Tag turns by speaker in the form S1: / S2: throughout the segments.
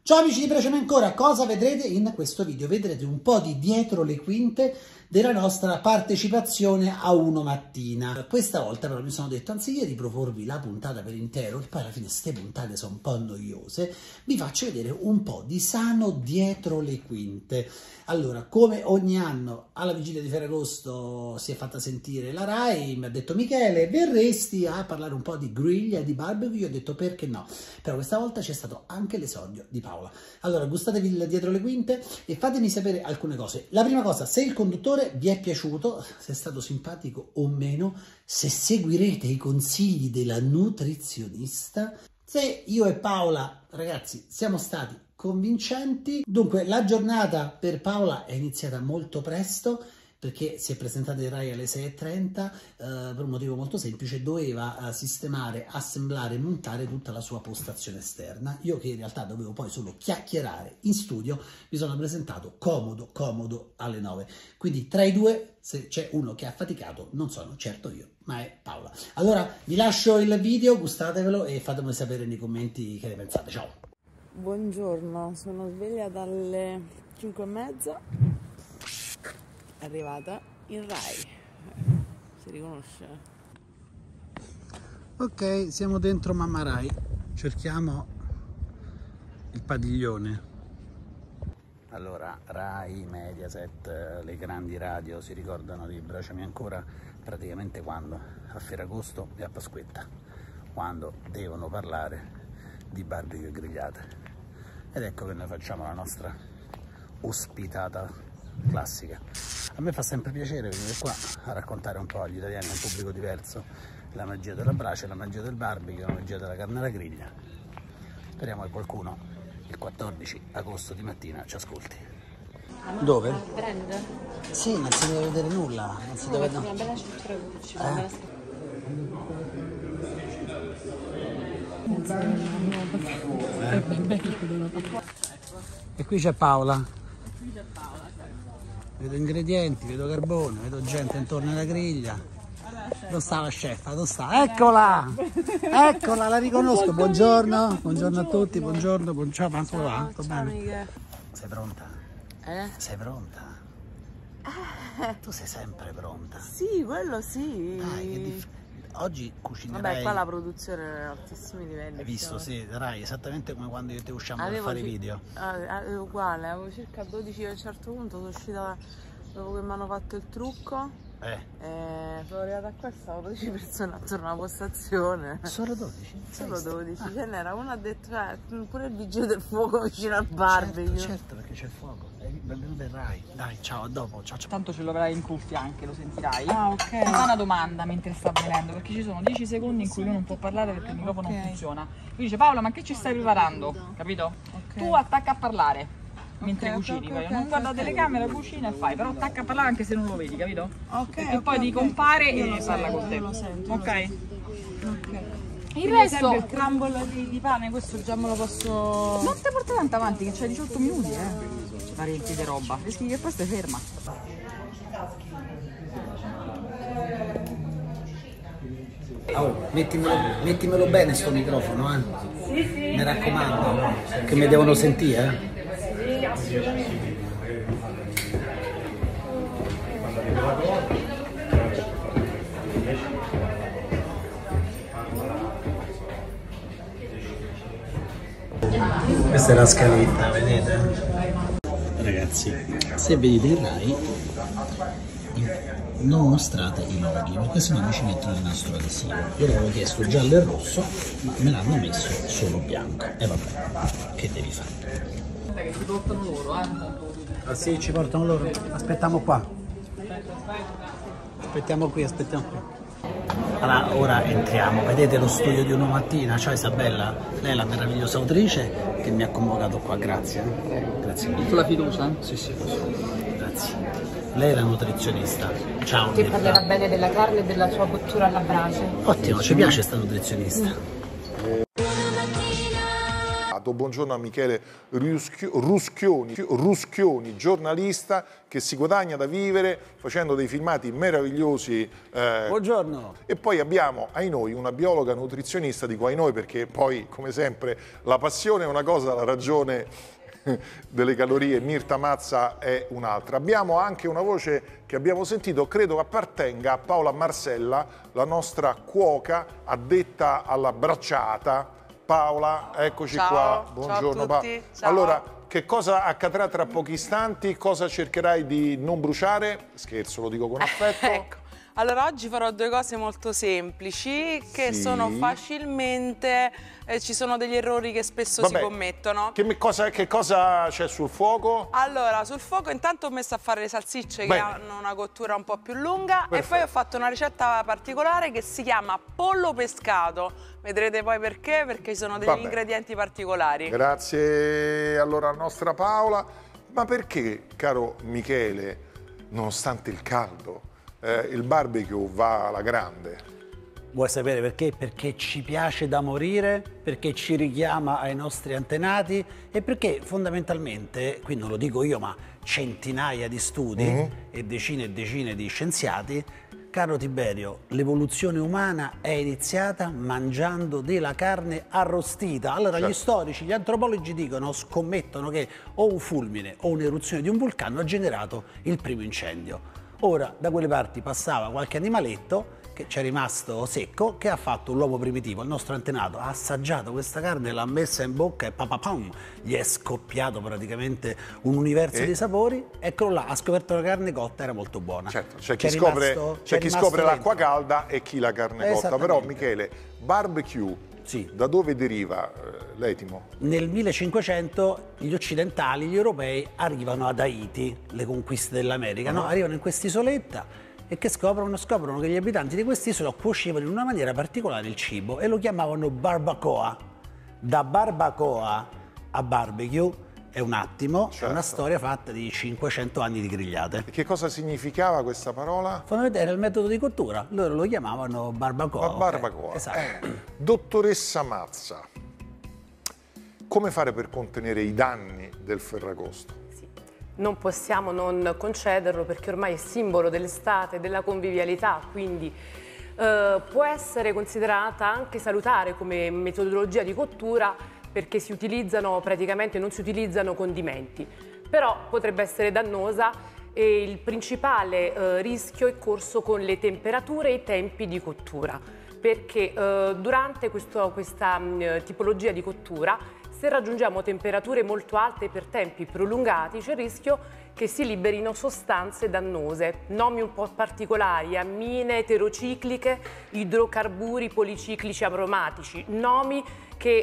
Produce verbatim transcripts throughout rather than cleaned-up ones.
S1: Ciao amici di Bracciami Ancora, cosa vedrete in questo video? Vedrete un po' di dietro le quinte della nostra partecipazione a Uno Mattina. Questa volta però mi sono detto, anziché di proporvi la puntata per intero, che poi alla fine queste puntate sono un po' noiose, vi faccio vedere un po' di sano dietro le quinte. Allora, come ogni anno alla vigilia di Ferragosto si è fatta sentire la Rai, mi ha detto Michele, verresti a parlare un po' di griglia e di barbecue? Io ho detto perché no, però questa volta c'è stato anche l'esordio di Paola. Allora, gustatevi il dietro le quinte e fatemi sapere alcune cose. La prima cosa, se il conduttore vi è piaciuto, se è stato simpatico o meno, se seguirete i consigli della nutrizionista, se io e Paola, ragazzi, siamo stati convincenti. Dunque, la giornata per Paola è iniziata molto presto, perché si è presentata in Rai alle sei e trenta, eh, per un motivo molto semplice, doveva eh, sistemare, assemblare e montare tutta la sua postazione esterna. Io che in realtà dovevo poi solo chiacchierare in studio, mi sono presentato comodo, comodo alle nove. Quindi tra i due, se c'è uno che ha faticato, non sono certo io, ma è Paola. Allora, vi lascio il video, gustatevelo e fatemi sapere nei commenti che ne pensate. Ciao!
S2: Buongiorno, sono sveglia dalle cinque e mezza. Arrivata in Rai, si riconosce?
S1: Ok, siamo dentro Mamma Rai, cerchiamo il padiglione. Allora, Rai, Mediaset, le grandi radio si ricordano di Bracciami Ancora praticamente quando? A Ferragosto e a Pasquetta, quando devono parlare di barbecue e grigliate. Ed ecco che noi facciamo la nostra ospitata classica. A me fa sempre piacere venire qua a raccontare un po' agli italiani, a un pubblico diverso, la magia della brace, la magia del barbecue, la magia della carne alla griglia. Speriamo che qualcuno il quattordici agosto di mattina ci ascolti. Dove?
S2: Brand?
S1: Sì, non si deve vedere nulla, non si deve...
S2: Una bella struttura ci fa bella struttura.
S1: E qui c'è Paola. Vedo ingredienti, vedo carbone, vedo gente intorno alla griglia. Dove sta la chef? Dove sta? Eccola! Eccola, la riconosco. Buongiorno, buongiorno a tutti, buongiorno, buongiorno. Ma come va? Tutto bene? Sei pronta?
S2: Eh?
S1: Sei pronta?
S2: Eh.
S1: Tu sei sempre pronta.
S2: Sì, quello sì.
S1: Dai, che dif... Oggi cucinerai...
S2: Vabbè, qua la produzione è a altissimi livelli.
S1: Hai visto, sì, Rai, esattamente come quando io e te usciamo
S2: avevo
S1: per fare
S2: ci...
S1: video.
S2: È uguale, avevo circa dodici a un certo punto, sono uscita dopo che mi hanno fatto il trucco.
S1: Eh.
S2: E sono arrivata qua e stavo dodici persone attorno alla postazione.
S1: Solo dodici?
S2: Solo dodici,
S1: Ah.
S2: ce n'era una ha detto, eh, pure il vigile del fuoco vicino al barbecue.
S1: Certo, certo, perché c'è il fuoco. Benvenuto in Rai. Dai, ciao, a dopo. Ciao, ciao.
S3: Tanto ce lo avrai in cuffia anche, lo sentirai.
S2: Ah, ok.
S3: Mi fa una domanda mentre sta venendo, perché ci sono dieci secondi in cui lui non può parlare perché il microfono
S2: Ok.
S3: non funziona. Lui dice Paola, ma che ci stai preparando? Capito?
S2: Ok.
S3: Tu attacca a parlare mentre
S2: Ok,
S3: cucini,
S2: ok,
S3: fai.
S2: ok,
S3: non
S2: ok,
S3: guarda la
S2: ok.
S3: telecamera, cucina e fai, però attacca a parlare anche se non lo vedi, capito?
S2: Ok.
S3: Perché
S2: ok,
S3: poi
S2: ok.
S3: ti compare
S2: Io
S3: e
S2: lo
S3: parla
S2: sento,
S3: con te.
S2: io lo sento, io lo
S3: Ok?
S2: sento. Ok.
S3: Il
S2: Per
S3: resto
S2: esempio il crumble di, di pane, questo già me lo posso...
S3: non ti porta tanto avanti, che c'hai diciotto minuti, eh. La riempi di roba, rischi che poi stai ferma.
S1: Oh, mettimelo, mettimelo bene sto microfono, eh. Sì, sì. Mi raccomando, che mi devono sentire, eh. Questa è la scaletta, vedete? Ragazzi, se vedete il Rai, non mostrate i loghi, perché sennò mi ci mettono il nastro adesivo. Io l'avevo chiesto giallo e rosso, ma me l'hanno messo solo bianco. E vabbè, che devi fare?
S3: Che ti portano loro, eh?
S1: Ah sì, ci portano loro? Aspettiamo qua. Aspettiamo qui, aspettiamo qui. Allora, ora entriamo, vedete lo studio di Uno Mattina, ciao Isabella, lei è la meravigliosa autrice che mi ha convocato qua, grazie. Grazie mille.
S3: Sulla fiducia?
S1: Sì, sì, grazie. Lei è la nutrizionista, ciao.
S4: Che parlerà bene della carne e della sua cottura alla brace.
S1: Ottimo, ci piace sta nutrizionista.
S5: dato. Buongiorno a Michele Ruschioni, Ruschioni, giornalista che si guadagna da vivere facendo dei filmati meravigliosi. Eh,
S1: Buongiorno.
S5: E poi abbiamo, ai noi, una biologa nutrizionista, dico ai noi perché poi, come sempre, la passione è una cosa, la ragione delle calorie, Mirta Mazza è un'altra. Abbiamo anche una voce che abbiamo sentito, credo appartenga a Paola Marsella, la nostra cuoca addetta alla bracciata. Paola, eccoci
S2: ciao,
S5: qua. Buongiorno.
S2: Ciao a tutti. Ciao.
S5: Allora, che cosa accadrà tra pochi istanti? Cosa cercherai di non bruciare? Scherzo, lo dico con affetto.
S2: Ecco. Allora, oggi farò due cose molto semplici che
S5: sì.
S2: sono facilmente, eh, ci sono degli errori che spesso
S5: Vabbè,
S2: si commettono.
S5: Che cosa, che cosa c'è sul fuoco?
S2: Allora, sul fuoco intanto ho messo a fare le salsicce
S5: Bene.
S2: che hanno una cottura un po' più lunga.
S5: Perfetto.
S2: E poi ho fatto una ricetta particolare che si chiama pollo pescato. Vedrete poi perché, perché ci sono degli
S5: Vabbè.
S2: ingredienti particolari.
S5: Grazie allora alla nostra Paola. Ma perché, caro Michele, nonostante il caldo, eh, il barbecue va alla grande?
S1: Vuoi sapere perché? Perché ci piace da morire, perché ci richiama ai nostri antenati e perché fondamentalmente, qui non lo dico io, ma centinaia di studi mm-hmm. e decine e decine di scienziati, caro Tiberio, l'evoluzione umana è iniziata mangiando della carne arrostita. Allora certo. Gli storici, gli antropologi dicono, scommettono che o un fulmine o un'eruzione di un vulcano ha generato il primo incendio. Ora, da quelle parti passava qualche animaletto che ci è rimasto secco, che ha fatto l'uomo primitivo, il nostro antenato, ha assaggiato questa carne, l'ha messa in bocca e papapam, gli è scoppiato praticamente un universo e? di sapori. Eccolo là, ha scoperto la carne cotta, era molto buona.
S5: Certo, c'è chi scopre, chi scopre l'acqua calda e chi la carne cotta. Però Michele, barbecue, sì. Da dove deriva eh, l'etimo?
S1: Nel millecinquecento gli occidentali, gli europei, arrivano ad Haiti, le conquiste dell'America, uh-huh. no? Arrivano in quest'isoletta e che scoprono? Scoprono che gli abitanti di quest'isola cuocevano in una maniera particolare il cibo e lo chiamavano barbacoa. Da barbacoa a barbecue è un attimo, certo. È una storia fatta di cinquecento anni di grigliate.
S5: E che cosa significava questa parola?
S1: Fondamentalmente era il metodo di cottura, loro lo chiamavano barbacoa.
S5: Ma barbacoa.
S1: Okay. Esatto.
S5: Eh, dottoressa Mazza, come fare per contenere i danni del Ferragosto?
S4: Non possiamo non concederlo perché ormai è simbolo dell'estate, della convivialità, quindi eh, può essere considerata anche salutare come metodologia di cottura perché si utilizzano praticamente non si utilizzano condimenti, però potrebbe essere dannosa e il principale eh, rischio è corso con le temperature e i tempi di cottura, perché eh, durante questo, questa mh, tipologia di cottura, se raggiungiamo temperature molto alte per tempi prolungati, c'è il rischio che si liberino sostanze dannose, nomi un po' particolari, ammine eterocicliche, idrocarburi policiclici aromatici, nomi che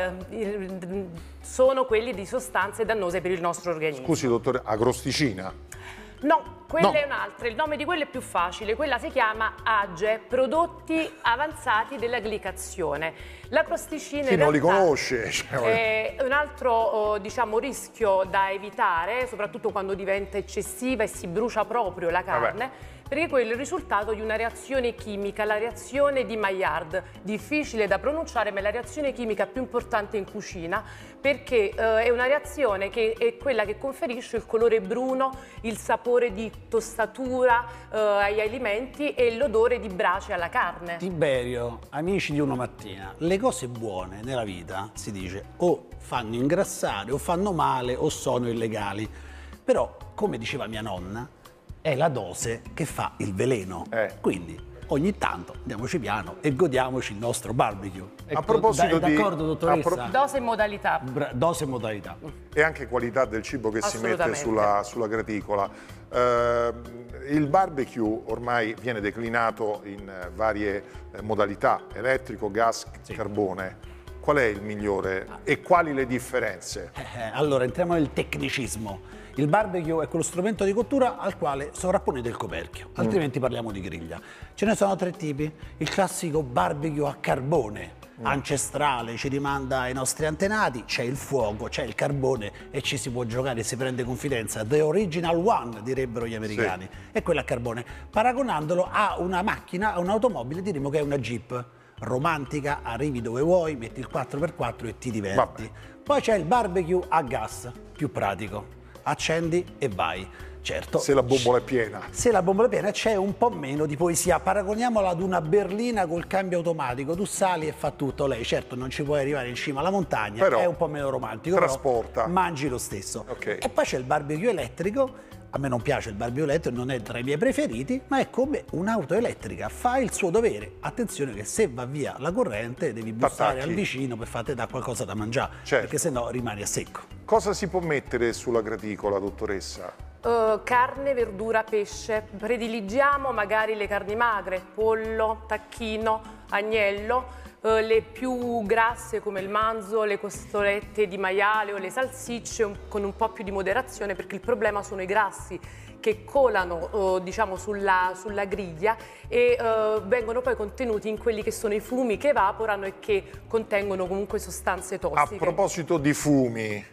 S4: eh, sono quelli di sostanze dannose per il nostro organismo.
S5: Scusi dottore, agrosticina?
S4: No, quella
S5: no.
S4: è un'altra, il nome di quella è più facile, quella si chiama A G E, prodotti avanzati della glicazione. La crosticina
S5: Chi
S4: in
S5: non
S4: realtà
S5: li conosce? Cioè...
S4: è un altro diciamo, rischio da evitare, soprattutto quando diventa eccessiva e si brucia proprio la carne. Vabbè. Perché quello è il risultato di una reazione chimica, la reazione di Maillard, difficile da pronunciare ma è la reazione chimica più importante in cucina perché eh, è una reazione che è quella che conferisce il colore bruno, il sapore di tostatura eh, agli alimenti e l'odore di brace alla carne.
S1: Tiberio, amici di Uno Mattina, le cose buone nella vita, si dice, o fanno ingrassare o fanno male o sono illegali, però come diceva mia nonna, è la dose che fa il veleno. Eh. Quindi ogni tanto andiamoci piano e godiamoci il nostro barbecue.
S5: A proposito
S1: da,
S5: di...
S1: d'accordo, dottoressa?
S5: Pro...
S4: Dose e modalità.
S1: Bra dose e modalità.
S5: E anche qualità del cibo che si mette sulla, sulla graticola. Uh, il barbecue ormai viene declinato in varie modalità, elettrico, gas, sì. carbone. Qual è il migliore e quali le differenze?
S1: Eh, allora, entriamo nel tecnicismo. Il barbecue è quello strumento di cottura al quale sovrapponete il coperchio, altrimenti mm. parliamo di griglia. Ce ne sono tre tipi. Il classico barbecue a carbone, mm. ancestrale, ci rimanda ai nostri antenati, c'è il fuoco, c'è il carbone e ci si può giocare, si prende confidenza. The original one, direbbero gli americani. Sì. È quello a carbone. Paragonandolo a una macchina, a un'automobile, diremo che è una Jeep. romantica, arrivi dove vuoi, metti il quattro per quattro e ti diverti.
S5: Vabbè.
S1: Poi c'è il barbecue a gas, più pratico, accendi e vai. Certo,
S5: se la bombola è piena.
S1: Se la bombola è piena c'è un po' meno di poesia, paragoniamola ad una berlina col cambio automatico, tu sali e fa tutto lei, certo non ci puoi arrivare in cima alla montagna, però è un po' meno romantico,
S5: trasporta.
S1: Però mangi lo stesso.
S5: Okay.
S1: E poi c'è il barbecue elettrico, a me non piace il barbecue elettrico, non è tra i miei preferiti, ma è come un'auto elettrica, fa il suo dovere. Attenzione che se va via la corrente devi bussare al vicino per farti dare qualcosa da mangiare, certo. Perché sennò rimani a secco.
S5: Cosa si può mettere sulla graticola, dottoressa?
S4: Uh, carne, verdura, pesce. Prediligiamo magari le carni magre, pollo, tacchino, agnello. Uh, le più grasse come il manzo, le costolette di maiale o le salsicce un, con un po' più di moderazione, perché il problema sono i grassi che colano uh, diciamo sulla, sulla griglia e uh, vengono poi contenuti in quelli che sono i fumi che evaporano e che contengono comunque sostanze tossiche.
S5: A proposito di fumi,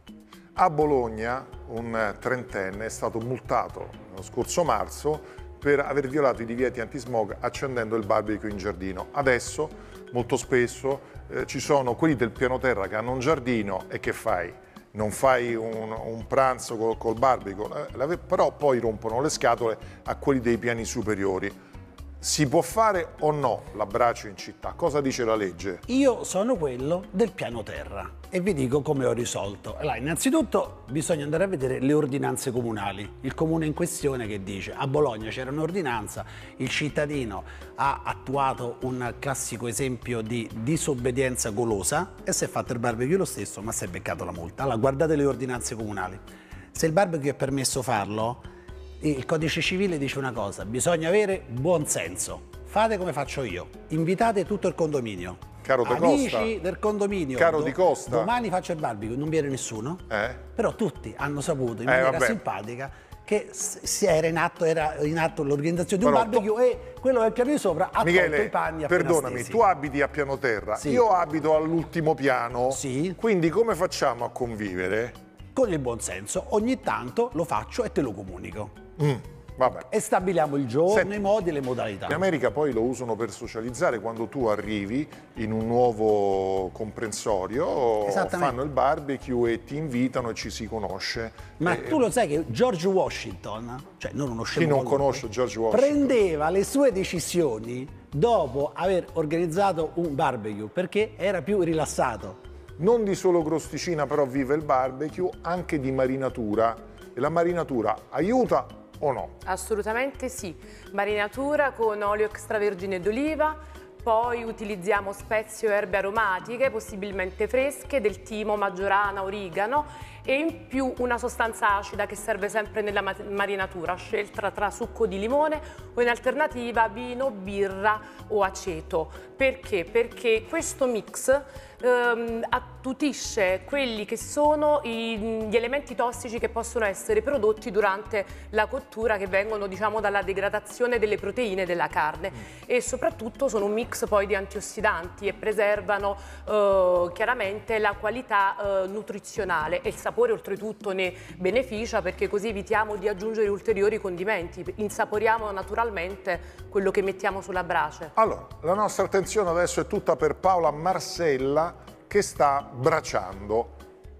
S5: a Bologna un trentenne è stato multato lo scorso marzo per aver violato i divieti antismog accendendo il barbecue in giardino. Adesso molto spesso eh, ci sono quelli del piano terra che hanno un giardino e che fai? Non fai un, un pranzo col, col barbecue, eh, però poi rompono le scatole a quelli dei piani superiori. Si può fare o no l'abbraccio in città? Cosa dice la legge?
S1: Io sono quello del piano terra e vi dico come ho risolto. Allora, innanzitutto bisogna andare a vedere le ordinanze comunali. Il comune in questione che dice a Bologna c'era un'ordinanza, il cittadino ha attuato un classico esempio di disobbedienza golosa e si è fatto il barbecue lo stesso, ma si è beccato la multa. Allora guardate le ordinanze comunali. Se il barbecue è permesso farlo, il codice civile dice una cosa, bisogna avere buon senso. Fate come faccio io, invitate tutto il condominio.
S5: Caro De
S1: Amici
S5: Costa.
S1: del condominio,
S5: Caro
S1: do,
S5: Di Costa.
S1: Domani faccio il barbecue, non viene nessuno,
S5: eh?
S1: Però tutti hanno saputo in
S5: eh,
S1: maniera
S5: vabbè.
S1: simpatica che si era in atto, era in atto l'organizzazione di un
S5: Però,
S1: barbecue e quello del piano di sopra ha
S5: Michele,
S1: tolto i panni appena
S5: perdonami,
S1: stesi.
S5: tu abiti a piano terra,
S1: sì.
S5: Io abito all'ultimo piano,
S1: sì.
S5: Quindi come facciamo a convivere?
S1: Con il buon senso, ogni tanto lo faccio e te lo comunico.
S5: Mm. Vabbè.
S1: E stabiliamo il giorno,
S5: Senti,
S1: i modi e le modalità.
S5: In America poi lo usano per socializzare, quando tu arrivi in un nuovo comprensorio, fanno il barbecue e ti invitano e ci si conosce.
S1: Ma
S5: e...
S1: tu lo sai che George Washington, cioè non uno scemo
S5: Chi non
S1: qualunque,
S5: conosce George Washington?
S1: prendeva le sue decisioni dopo aver organizzato un barbecue perché era più rilassato.
S5: Non di solo crosticina però vive il barbecue, anche di marinatura. E la marinatura aiuta o no?
S4: Assolutamente sì. Marinatura con olio extravergine d'oliva, poi utilizziamo spezie o erbe aromatiche, possibilmente fresche, del timo, maggiorana, origano e in più una sostanza acida che serve sempre nella marinatura, scelta tra succo di limone o in alternativa vino, birra o aceto. Perché? Perché questo mix ehm, attutisce quelli che sono i, gli elementi tossici che possono essere prodotti durante la cottura, che vengono diciamo dalla degradazione delle proteine della carne, e soprattutto sono un mix poi di antiossidanti e preservano eh, chiaramente la qualità eh, nutrizionale, e il sapore oltretutto ne beneficia, perché così evitiamo di aggiungere ulteriori condimenti, insaporiamo naturalmente quello che mettiamo sulla brace.
S5: Allora, la nostra attenzione adesso è tutta per Paola Marsella che sta braciando.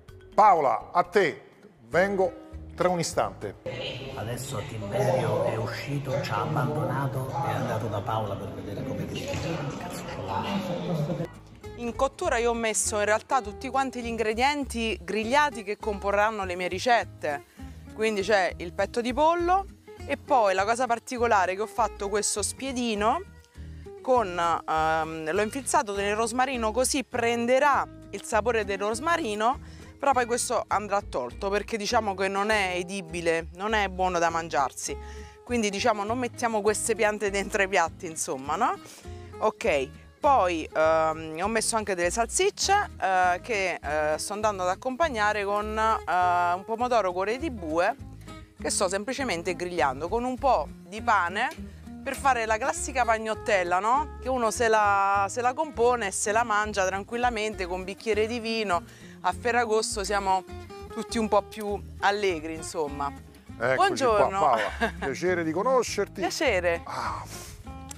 S5: Paola, a te, vengo tra un istante.
S1: Adesso Tiberio è uscito, ci ha abbandonato e è andato da Paola per vedere come cazzo.
S2: In cottura io ho messo in realtà tutti quanti gli ingredienti grigliati che comporranno le mie ricette. Quindi c'è il petto di pollo e poi la cosa particolare che ho fatto questo spiedino con ehm, l'ho infilzato nel rosmarino, così prenderà il sapore del rosmarino, però poi questo andrà tolto perché diciamo che non è edibile, non è buono da mangiarsi. Quindi diciamo non mettiamo queste piante dentro i piatti, insomma, no? Ok. Poi ehm, ho messo anche delle salsicce eh, che eh, sto andando ad accompagnare con eh, un pomodoro cuore di bue che sto semplicemente grigliando con un po' di pane per fare la classica pagnottella, no? Che uno se la, se la compone e se la mangia tranquillamente con un bicchiere di vino. A Ferragosto siamo tutti un po' più allegri, insomma.
S5: Eccoci
S2: Buongiorno.
S5: qua, Paola. Piacere di conoscerti.
S2: Piacere.
S5: Ah.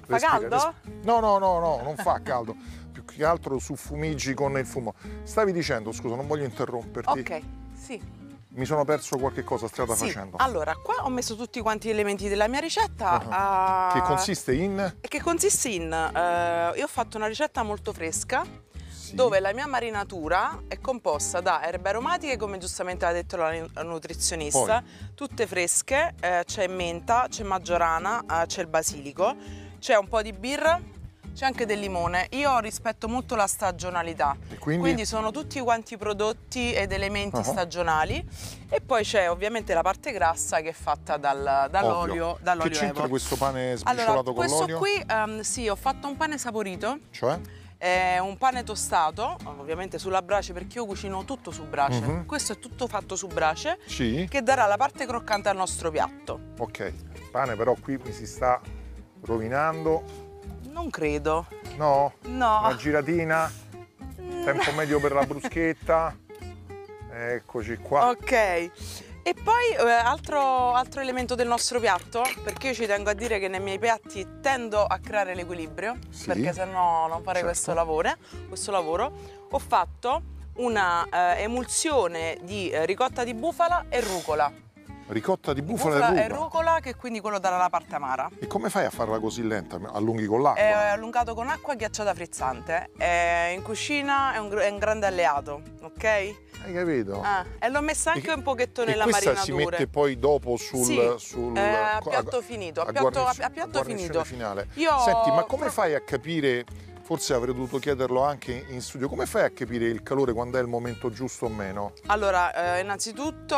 S2: Fa caldo?
S5: Respi- no, no, no, no, non fa caldo. Più che altro su fumiggi con il fumo. Stavi dicendo, scusa, non voglio interromperti.
S2: Ok, sì.
S5: Mi sono perso qualche cosa strada
S2: Sì.
S5: facendo.
S2: Allora, qua ho messo tutti quanti gli elementi della mia ricetta.
S5: Uh-huh.
S2: uh,
S5: Che consiste in?
S2: Che consiste in... Uh, io ho fatto una ricetta molto fresca,
S5: Sì.
S2: dove la mia marinatura è composta da erbe aromatiche, come giustamente ha detto la nutrizionista,
S5: Poi.
S2: tutte fresche, eh, c'è menta, c'è maggiorana, eh, c'è il basilico, c'è un po' di birra, c'è anche del limone. Io rispetto molto la stagionalità,
S5: E quindi?
S2: quindi sono tutti quanti prodotti ed elementi
S5: Uh-huh.
S2: stagionali, e poi c'è ovviamente la parte grassa che è fatta dal, dall'olio dall
S5: Che c'entra
S2: Evo.
S5: questo pane sbriciolato
S2: Allora,
S5: con
S2: questo
S5: l'olio?
S2: qui, um, sì, ho fatto un pane saporito.
S5: Cioè?
S2: È un pane tostato, ovviamente sulla brace, perché io cucino tutto su brace.
S5: Mhm.
S2: Questo è tutto fatto su brace,
S5: Sì.
S2: che darà la parte croccante al nostro piatto.
S5: Ok. Il pane però qui mi si sta rovinando.
S2: Non credo.
S5: No?
S2: No.
S5: Una giratina? Tempo medio per la bruschetta? Eccoci qua.
S2: Ok. E poi eh, altro, altro elemento del nostro piatto, perché io ci tengo a dire che nei miei piatti tendo a creare l'equilibrio,
S5: Sì.
S2: perché sennò non farei
S5: Certo.
S2: questo lavoro, questo lavoro. Ho fatto una eh, emulsione di eh, ricotta di bufala e rucola.
S5: Ricotta di bufala,
S2: Bufala
S5: e
S2: e
S5: rucola.
S2: rucola, che quindi quello darà la parte amara.
S5: E come fai a farla così lenta? Allunghi con l'acqua?
S2: È allungato con acqua ghiacciata frizzante. È in cucina è un, gr- è un grande alleato, ok?
S5: Hai capito?
S2: Ah, e l'ho messa anche
S5: E-
S2: un pochetto
S5: e
S2: nella
S5: questa
S2: marinatura.
S5: si mette poi dopo sul...
S2: Sì,
S5: sul
S2: eh, a
S5: co-
S2: piatto finito, a
S5: a
S2: piatto-
S5: guarniz-
S2: a piatto
S5: a guarnizione
S2: finito.
S5: finale.
S2: Io-
S5: Senti, ma come fai a capire, forse avrei dovuto chiederlo anche in studio, come fai a capire il calore quando è il momento giusto o meno?
S2: Allora, eh, innanzitutto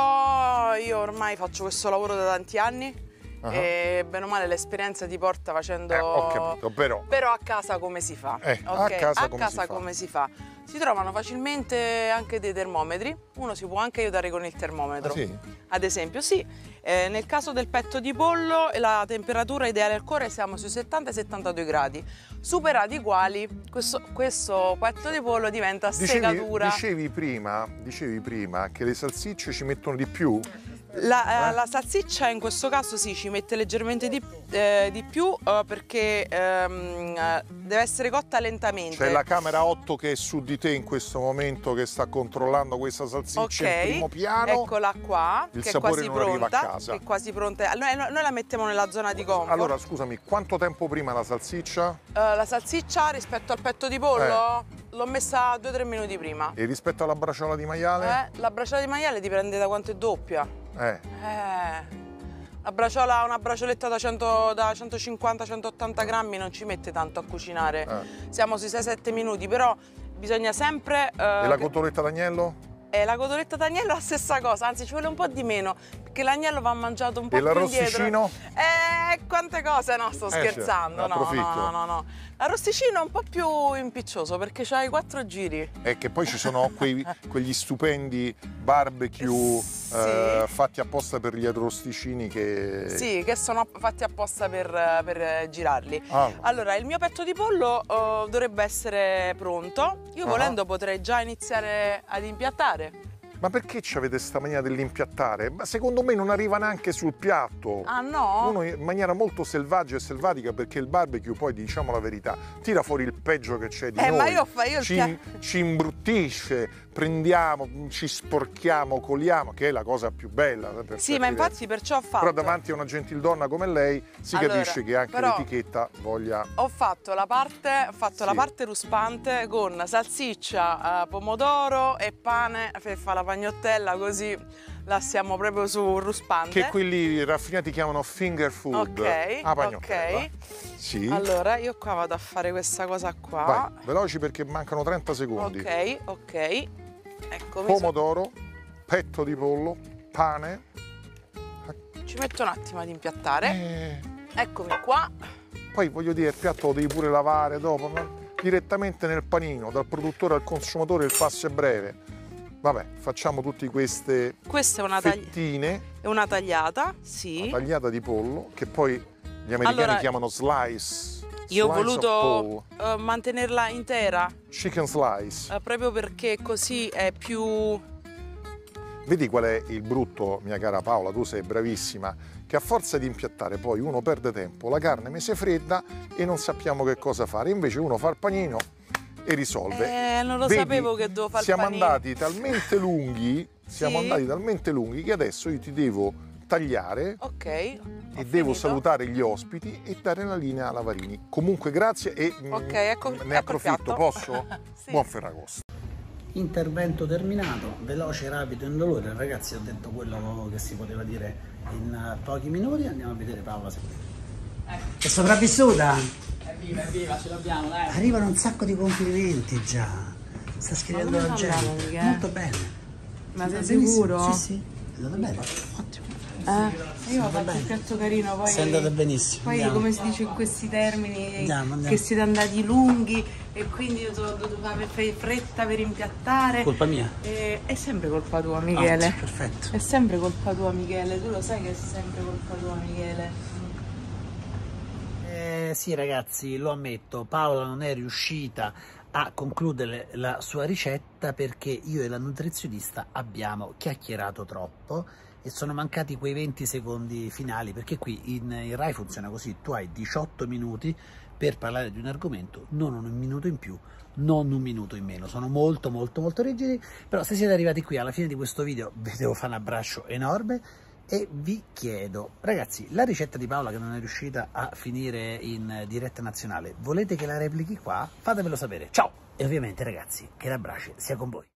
S2: io ormai faccio questo lavoro da tanti anni.
S5: Ah.
S2: E bene o male l'esperienza ti porta facendo...
S5: Eh, ho capito, però...
S2: Però a casa come si fa?
S5: Eh, a
S2: Ok,
S5: casa
S2: a
S5: come
S2: casa
S5: si fa?
S2: come si fa? Si trovano facilmente anche dei termometri, uno si può anche aiutare con il termometro.
S5: Ah, sì?
S2: Ad esempio, sì, eh, nel caso del petto di pollo la temperatura ideale al cuore siamo sui settanta settantadue gradi, superati i quali questo, questo petto di pollo diventa
S5: Dicevi,
S2: segatura.
S5: dicevi, prima, dicevi prima che le salsicce ci mettono di più?
S2: La, eh,
S5: Eh?
S2: la salsiccia in questo caso sì, ci mette leggermente di, eh, di più eh, perché ehm, eh, deve essere cotta lentamente.
S5: C'è la camera otto che è su di te in questo momento che sta controllando questa salsiccia
S2: Ok,
S5: in primo piano.
S2: eccola qua,
S5: Il
S2: che è
S5: sapore
S2: quasi
S5: non arriva a
S2: pronta.
S5: casa.
S2: Che è quasi pronta. Noi, noi la mettiamo nella zona di comfort.
S5: Allora, scusami, quanto tempo prima la salsiccia?
S2: Eh, la salsiccia rispetto al petto di pollo l'ho messa due tre minuti prima.
S5: E rispetto alla braciola di maiale?
S2: Eh, la braciola di maiale dipende da quanto è doppia.
S5: Eh.
S2: Eh, la braciola, una bracioletta da, cento, da centocinquanta centottanta grammi non ci mette tanto a cucinare.
S5: Eh.
S2: Siamo sui sei sette minuti, però bisogna sempre... eh,
S5: E la
S2: che-
S5: cotoletta d'agnello?
S2: eh, la cotoletta d'agnello è la stessa cosa, anzi ci vuole un po' di meno, perché l'agnello va mangiato un po'
S5: E
S2: più indietro.
S5: l'arrosticino?
S2: Eh, quante cose, no, sto
S5: Eh,
S2: scherzando,
S5: cioè,
S2: no,
S5: approfitto.
S2: no, no, no. L'arrosticino è un po' più impiccioso, perché c'ha i quattro giri.
S5: E che poi ci sono quei- quegli stupendi barbecue
S2: Sì.
S5: eh, fatti apposta per gli arrosticini che...
S2: Sì, che sono fatti apposta per, per eh, girarli.
S5: Ah.
S2: Allora, il mio petto di pollo eh, dovrebbe essere pronto. Io
S5: Ah.
S2: volendo potrei già iniziare ad impiattare.
S5: Ma perché ci avete sta mania dell'impiattare? Ma secondo me non arriva neanche sul piatto.
S2: Ah no?
S5: Uno in maniera molto selvaggia e selvatica, perché il barbecue poi, diciamo la verità, tira fuori il peggio che c'è di
S2: Eh,
S5: noi.
S2: ma io fa- io il
S5: ci,
S2: pia-
S5: ci imbruttisce, prendiamo, ci sporchiamo, coliamo, che è la cosa più bella. per
S2: Sì,
S5: certi
S2: ma
S5: versi.
S2: infatti perciò ho fatto...
S5: Però davanti a una gentildonna come lei si
S2: Allora,
S5: capisce che anche
S2: però-
S5: l'etichetta voglia...
S2: Ho fatto la parte, ho fatto la
S5: Sì.
S2: parte ruspante con salsiccia, eh, pomodoro e pane per fare la pagnottella, così la stiamo proprio su ruspante.
S5: Che quelli raffinati chiamano finger food.
S2: Ok,
S5: Ah, pagnottella.
S2: ok.
S5: Sì.
S2: Allora, io qua vado a fare questa cosa qua.
S5: Vai, veloci perché mancano trenta secondi.
S2: Ok, ok. Eccomi.
S5: Pomodoro, petto di pollo, pane.
S2: Ci metto un attimo ad impiattare.
S5: Eh,
S2: Eccomi qua.
S5: poi voglio dire, il piatto lo devi pure lavare dopo, ma direttamente nel panino, dal produttore al consumatore il passo è breve. Vabbè, facciamo tutte queste
S2: Questa è una, tagli-
S5: fettine,
S2: è una tagliata, sì.
S5: una tagliata di pollo, che poi gli americani
S2: Allora,
S5: chiamano slice.
S2: Io ho
S5: Slice of
S2: voluto
S5: pollo.
S2: eh, mantenerla intera,
S5: Chicken slice.
S2: eh, proprio perché così è più...
S5: Vedi qual è il brutto, mia cara Paola, tu sei bravissima, che a forza di impiattare poi uno perde tempo, la carne mese fredda e non sappiamo che cosa fare, invece uno fa il panino e risolve.
S2: Eh, non lo
S5: Vedi,
S2: sapevo che dovevo fare il
S5: siamo
S2: panino.
S5: andati talmente lunghi, siamo
S2: Sì?
S5: andati talmente lunghi che adesso io ti devo tagliare
S2: Ok.
S5: e
S2: ho
S5: devo
S2: finito.
S5: salutare gli ospiti e dare la linea alla Varini. Comunque grazie e
S2: Ok,
S5: mm,
S2: ecco-
S5: ne
S2: ecco il
S5: approfitto,
S2: piatto.
S5: posso?
S2: Sì.
S5: Buon Ferragosto.
S1: Intervento terminato, veloce, rapido, indolore. Ragazzi, ho detto quello che si poteva dire in uh, pochi minuti. Andiamo a vedere Paola. È sopravvissuta?
S3: Evviva, evviva, ce l'abbiamo, dai.
S1: Arrivano un sacco di complimenti già. Sta scrivendo
S3: come
S1: la
S3: sta andando,
S1: gente.
S3: Michele?
S1: Molto bene.
S3: Ma
S1: È
S3: sei
S1: andata
S3: sicuro?
S1: benissimo. Sì, sì, è andata bene. Ottimo.
S3: Eh, io ho fatto
S1: bene.
S3: il piatto carino, poi...
S1: Sei andata benissimo.
S3: Poi
S1: Andiamo.
S3: come si dice in questi termini,
S1: Andiamo, andiamo.
S3: che siete andati lunghi e quindi io ho dovuto fare fre- fretta per impiattare.
S1: Colpa mia.
S3: E- è sempre colpa tua, Michele.
S1: Ottimo, perfetto.
S3: È sempre colpa tua, Michele. Tu lo sai che è sempre colpa tua, Michele.
S1: Eh, sì ragazzi, lo ammetto, Paola non è riuscita a concludere la sua ricetta perché io e la nutrizionista abbiamo chiacchierato troppo e sono mancati quei venti secondi finali, perché qui in, in Rai funziona così: tu hai diciotto minuti per parlare di un argomento, non un minuto in più, non un minuto in meno. Sono molto molto molto rigidi, però se siete arrivati qui alla fine di questo video vi devo fare un abbraccio enorme e vi chiedo, ragazzi, la ricetta di Paola che non è riuscita a finire in diretta nazionale, volete che la replichi qua? Fatemelo sapere. Ciao! E ovviamente ragazzi, che l'abbraccio sia con voi.